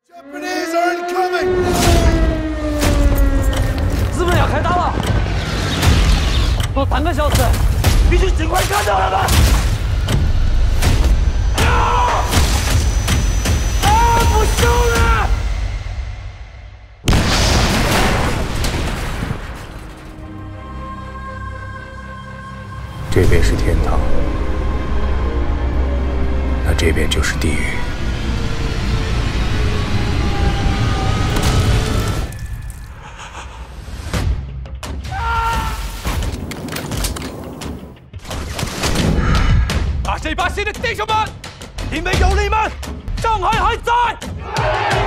Japanese are incoming！ 日本要开打了，多3个小时，必须尽快赶走他们！不行了！ 这边是天堂，那这边就是地狱。 这把戏的弟兄们，因为有你们，上海还在。